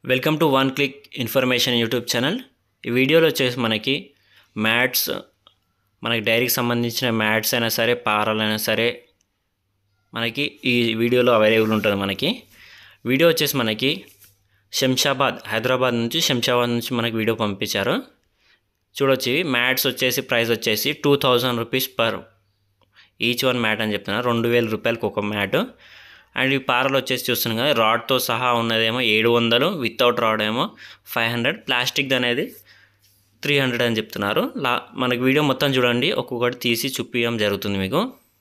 Welcome to one click information YouTube channel. ఈ వీడియోలో వచ్చేసి మనకి మ్యాట్స్, మనకి డైరీకి సంబంధించిన మ్యాట్స్ అయినా సరే, పారాలైనా సరే మనకి ఈ వీడియోలో అవైలబుల్ ఉంటుంది. మనకి వీడియో వచ్చేసి మనకి హైదరాబాద్ నుంచి మనకి వీడియో పంపించారు. చూడొచ్చు, మ్యాట్స్ వచ్చేసి ప్రైస్ వచ్చేసి 2000 rupees per each one mat అని చెప్తున్నారు. 2000 రూపాయలకి ఒక మ్యాట్. అండ్ ఈ పారలు వచ్చేసి చూస్తున్నాం కదా, రాడ్తో సహా ఉన్నదేమో 700, వితౌట్ రాడ్ ఏమో 500, ప్లాస్టిక్ది అనేది 300 అని చెప్తున్నారు. మనకి వీడియో మొత్తం చూడండి, ఒక్కొక్కటి తీసి చూపించడం జరుగుతుంది మీకు.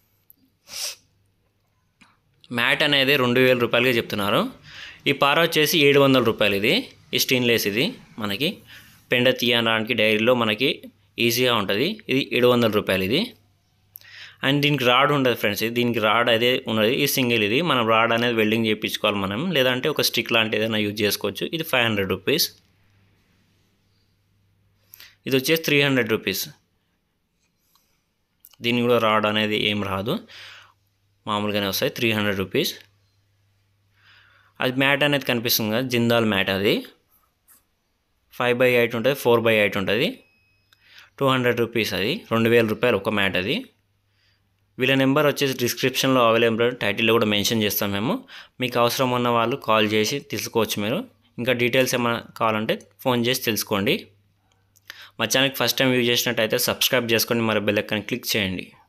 మ్యాట్ అనేది 2000 రూపాయలుగా చెప్తున్నారు. ఈ పార వచ్చేసి 700 రూపాయలు. ఇది ఈ స్టెయిన్లెస్, ఇది మనకి పెండ తీయడానికి డైరీలో మనకి ఈజీగా ఉంటుంది. ఇది 700 రూపాయలు ఇది. అండ్ దీనికి రాడ్ ఉండదు ఫ్రెండ్స్, దీనికి రాడ్ అదే ఉన్నది. ఈ సింగిల్ ఇది మనం రాడ్ అనేది వెల్డింగ్ చేయించుకోవాలి మనం, లేదంటే ఒక స్టిక్ లాంటి ఏదైనా యూజ్ చేసుకోవచ్చు. ఇది 500 రూపీస్. ఇది వచ్చేసి 300 రూపీస్. దీనికి కూడా రాడ్ అనేది ఏం రాదు, మామూలుగానే వస్తాయి. 300 రూపీస్. అది మ్యాట్ అనేది కనిపిస్తుంది కదా, జిందాల్ మ్యాట్. అది 5x8 ఉంటుంది, 4x8 ఉంటుంది. 200 రూపీస్. అది 2000 రూపాయలు ఒక మ్యాట్. అది వీళ్ళ నెంబర్ వచ్చేసి డిస్క్రిప్షన్లో అవైలబుల్, టైటిల్లో కూడా మెన్షన్ చేస్తాం మేము. మీకు అవసరం ఉన్న వాళ్ళు కాల్ చేసి తెలుసుకోవచ్చు మీరు. ఇంకా డీటెయిల్స్ ఏమైనా కావాలంటే ఫోన్ చేసి తెలుసుకోండి. మా ఛానల్కి ఫస్ట్ టైం యూజ్ చేసినట్టయితే సబ్స్క్రైబ్ చేసుకోండి, మరి బెల్ ఐకాన్ క్లిక్ చేయండి.